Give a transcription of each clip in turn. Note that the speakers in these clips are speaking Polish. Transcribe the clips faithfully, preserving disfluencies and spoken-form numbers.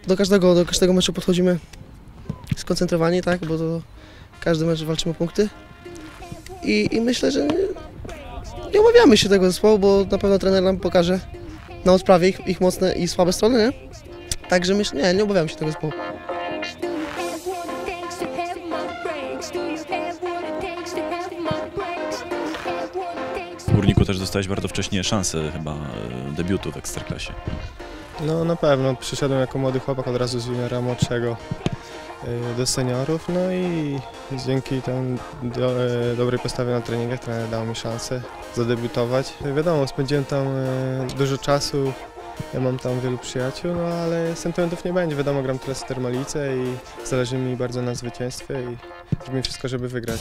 do każdego, do każdego meczu podchodzimy skoncentrowani, tak, bo to każdy mecz walczymy o punkty. I, i myślę, że nie, nie obawiamy się tego zespołu, bo na pewno trener nam pokaże na odprawie ich, ich mocne i słabe strony, nie? Także myślę, nie, nie obawiamy się tego zespołu. W Górniku też dostałeś bardzo wcześnie szansę chyba debiutu w Ekstraklasie. No na pewno, przyszedłem jako młody chłopak od razu z juniora młodszego do seniorów, no i dzięki tam do, dobrej postawie na treningach trener dał mi szansę zadebiutować. Wiadomo, spędziłem tam dużo czasu, ja mam tam wielu przyjaciół, no ale sentymentów nie będzie. Wiadomo, gram teraz w Termalice i zależy mi bardzo na zwycięstwie i zrobimy wszystko, żeby wygrać.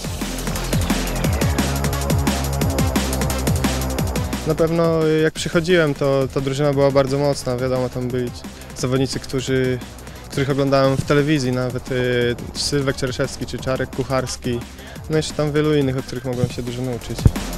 Na pewno jak przychodziłem, to ta drużyna była bardzo mocna. Wiadomo, tam byli zawodnicy, którzy, których oglądałem w telewizji, nawet y, Sylwek Czereszewski czy Czarek Kucharski. No jeszcze tam wielu innych, od których mogłem się dużo nauczyć.